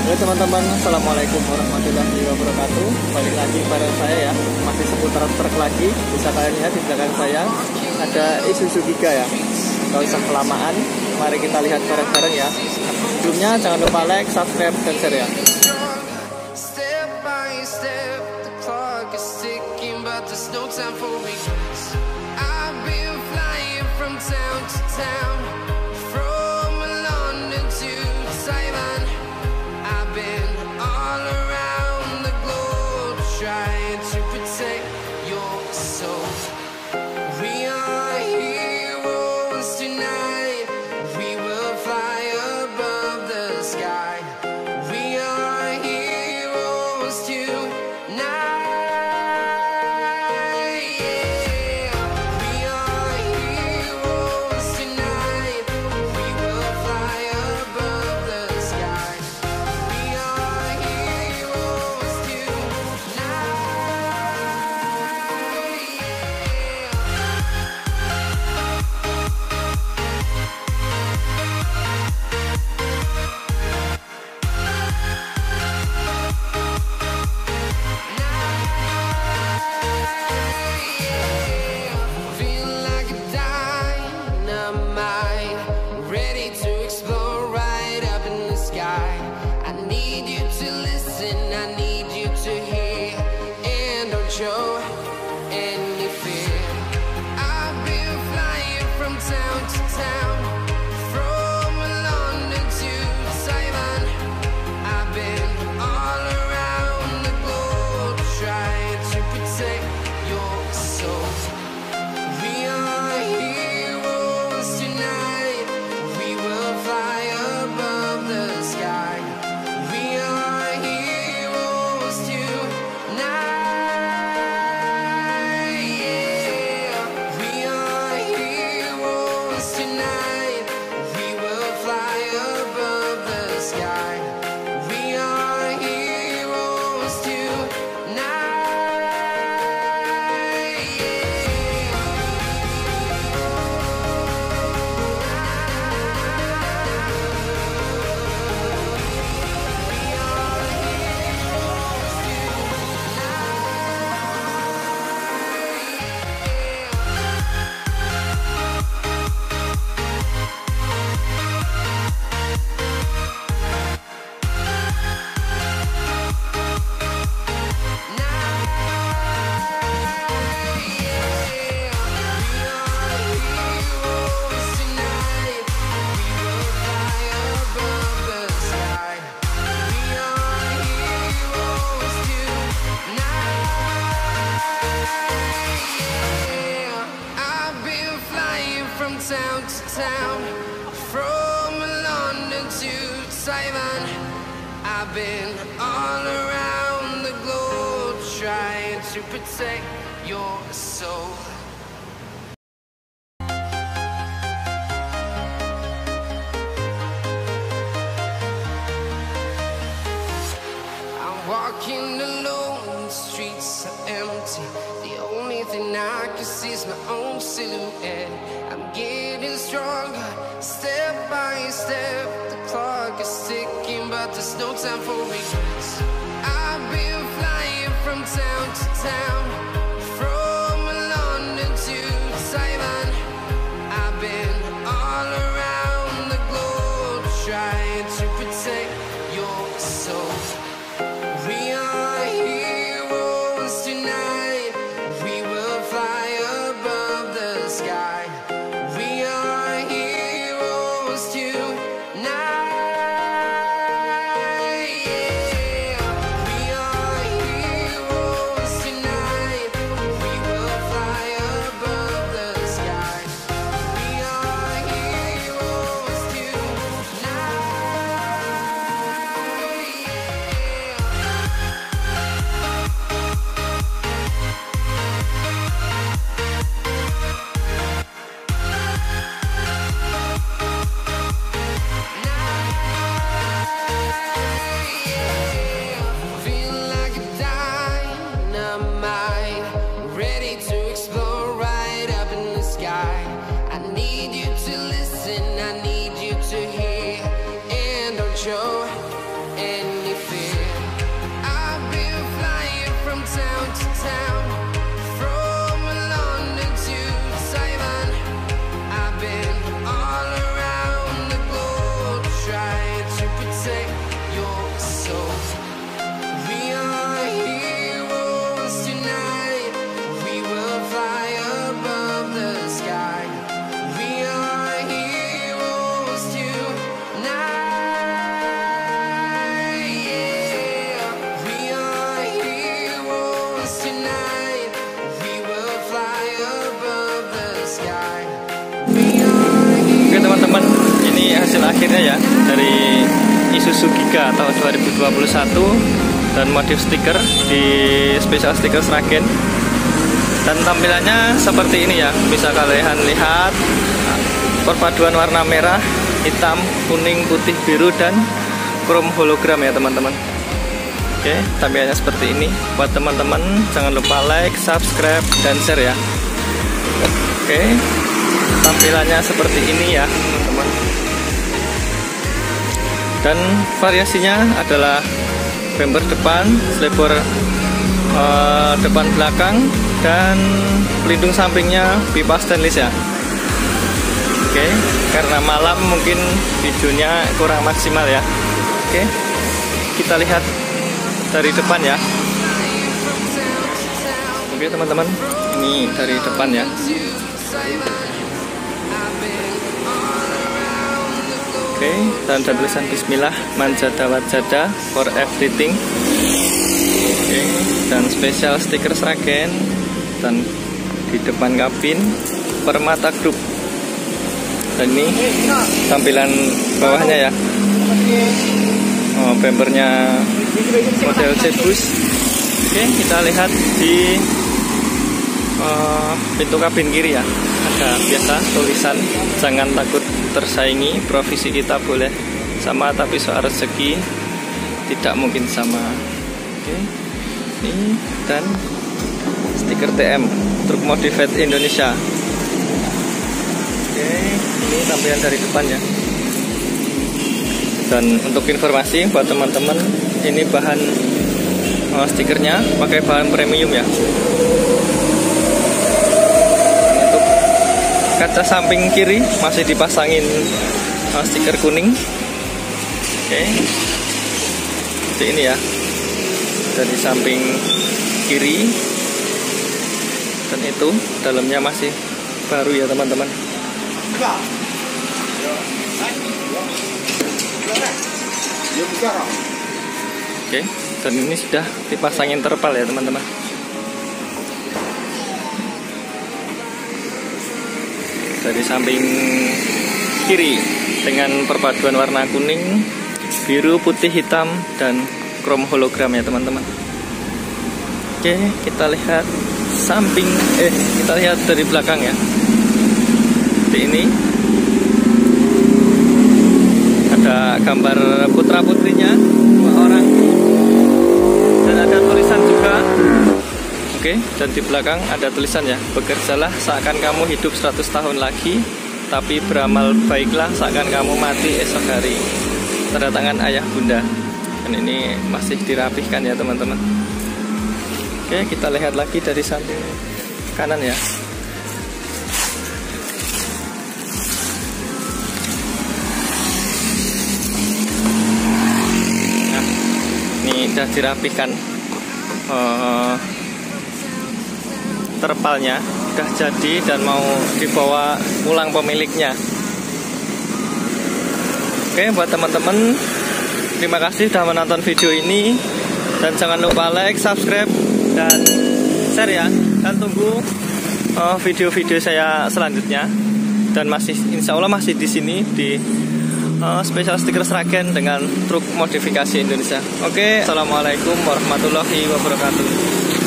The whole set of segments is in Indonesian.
Halo teman-teman, Assalamualaikum warahmatullahi wabarakatuh. Balik lagi pada saya ya, masih seputar truk lagi. Bisa kalian lihat di belakang saya ada Isuzu Giga ya. Gak usah kelamaan, mari kita lihat bareng-bareng ya. Sebelumnya jangan lupa like, subscribe, dan share ya. Town to town, from London to Taiwan. I've been all around the globe trying to protect your soul. I'm walking alone, the streets are empty. The only thing I can see is my own silhouette. I'm getting stronger, step by step. The clock is ticking, but there's no time for regrets. I've been flying from town to town, from London to Taiwan. I've been all around the globe trying to protect your soul. We are heroes tonight. We will fly above the sky. We are heroes tonight. Yeah. We are heroes tonight. take your soul. We are heroes tonight. We will fly above the sky. We are heroes tonight. Yeah. We are heroes tonight. We will fly above the sky. We are Oke teman-teman, ini hasil akhirnya ya dari Isuzu Giga tahun 2021 dan modif stiker di Special Sticker Sragen. Dan tampilannya seperti ini ya, bisa kalian lihat perpaduan warna merah, hitam, kuning, putih, biru, dan krom hologram ya teman-teman. Oke, tampilannya seperti ini. Buat teman-teman jangan lupa like, subscribe, dan share ya. Oke, tampilannya seperti ini ya teman-teman. Dan variasinya adalah bumper depan, slipper depan belakang, dan pelindung sampingnya pipa stainless ya. Oke, karena malam mungkin videonya kurang maksimal ya. Oke, kita lihat dari depan ya. Oke teman-teman, ini dari depan ya. Oke, dan ada tulisan Bismillah Manjada Wajada for everything. Oke, dan spesial stiker Sragen. Dan di depan kabin Permata Group. Dan ini tampilan bawahnya ya. Oh, bumpernya model C-Bus. Oke, kita lihat di pintu kabin kiri ya. Ada biasa tulisan jangan takut tersaingi, profesi kita boleh sama tapi soal rezeki tidak mungkin sama. Oke, ini dan stiker TM Truk Modified Indonesia. Oke, ini tampilan dari depan ya. Dan untuk informasi buat teman-teman, ini bahan stikernya pakai bahan premium ya. Kaca samping kiri masih dipasangin stiker kuning. Oke, seperti ini ya, dari samping kiri. Dan itu dalamnya masih baru ya teman-teman. Oke, dan ini sudah dipasangin terpal ya teman-teman. Dari samping kiri dengan perpaduan warna kuning, biru, putih, hitam, dan krom hologram ya teman-teman. Oke, kita lihat kita lihat dari belakang ya. Seperti ini. Ada gambar putra putrinya, 2 orang, dan ada tulisan juga. Oke, dan di belakang ada tulisan ya, bekerjalah seakan kamu hidup 100 tahun lagi, tapi beramal baiklah seakan kamu mati esok hari. Tanda tangan ayah bunda. Dan ini masih dirapihkan ya teman-teman. Oke, kita lihat lagi dari samping kanan ya. Nah, ini sudah dirapihkan. Terpalnya udah jadi dan mau dibawa pulang pemiliknya. Oke, buat teman-teman, terima kasih sudah menonton video ini, dan jangan lupa like, subscribe, dan share ya. Dan tunggu video-video saya selanjutnya. Dan masih insya Allah masih di sini di Special Sticker Sragen dengan truk modifikasi Indonesia. Oke, assalamualaikum warahmatullahi wabarakatuh.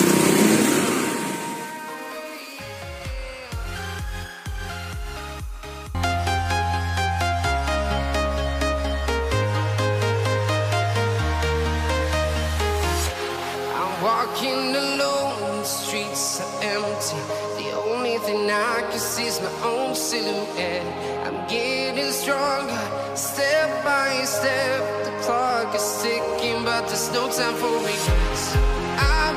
Walking alone, the streets are empty. The only thing I can see is my own silhouette. I'm getting stronger, step by step. The clock is ticking, but there's no time for regrets.